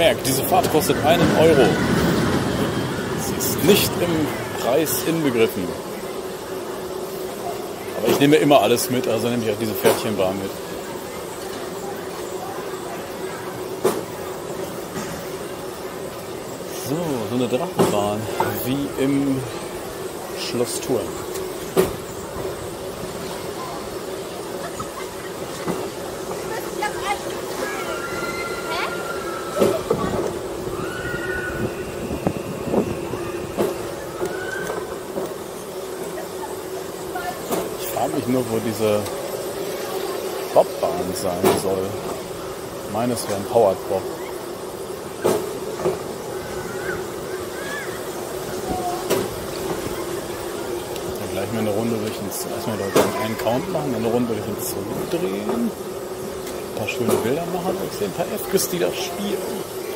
Wohlgemerkt, diese Fahrt kostet 1 Euro. Sie ist nicht im Preis inbegriffen. Aber ich nehme immer alles mit, also nehme ich auch diese Pferdchenbahn mit. So eine Drachenbahn, wie im Schloss Thurn. Ich frage mich nur, wo diese Bobbahn sein soll. Ich meine, es wäre ein Powered Bob. Gleich mal eine Runde durch den Zoo. Erstmal einen Count machen, eine Runde durch den Zoo drehen. Ein paar schöne Bilder machen. Ich sehe ein paar Äffkes, die da spielen.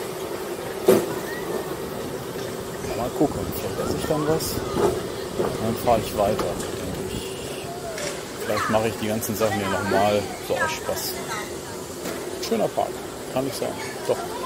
Mal gucken, vielleicht esse ich dann was. Dann fahre ich weiter, denke ich. Vielleicht mache ich die ganzen Sachen hier nochmal so aus Spaß. Schöner Park, kann ich sagen. Doch.